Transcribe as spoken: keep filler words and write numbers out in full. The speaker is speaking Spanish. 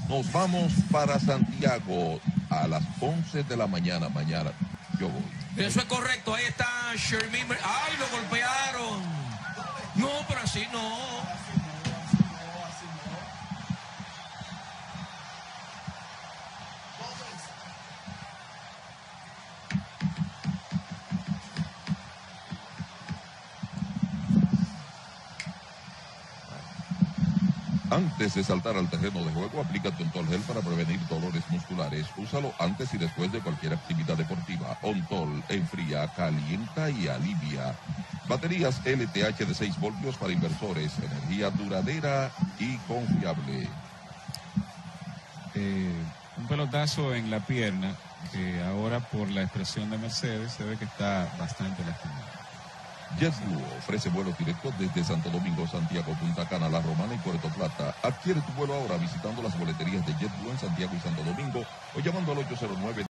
Nos vamos para Santiago a las once de la mañana. Mañana yo voy. Eso es correcto. Ahí está Shermín. ¡Ay, lo golpearon! No, pero así no. Antes de saltar al terreno de juego, aplícate Ontol Gel para prevenir dolores musculares. Úsalo antes y después de cualquier actividad deportiva. Ontol enfría, calienta y alivia. Baterías L T H de seis voltios para inversores. Energía duradera y confiable. Eh, un pelotazo en la pierna que ahora por la expresión de Mercedes se ve que está bastante lastimado. JetBlue ofrece vuelos directos desde Santo Domingo, Santiago, Punta Cana, La Romana y Puerto Plata. Adquiere tu vuelo ahora visitando las boleterías de JetBlue en Santiago y Santo Domingo o llamando al ocho cero nueve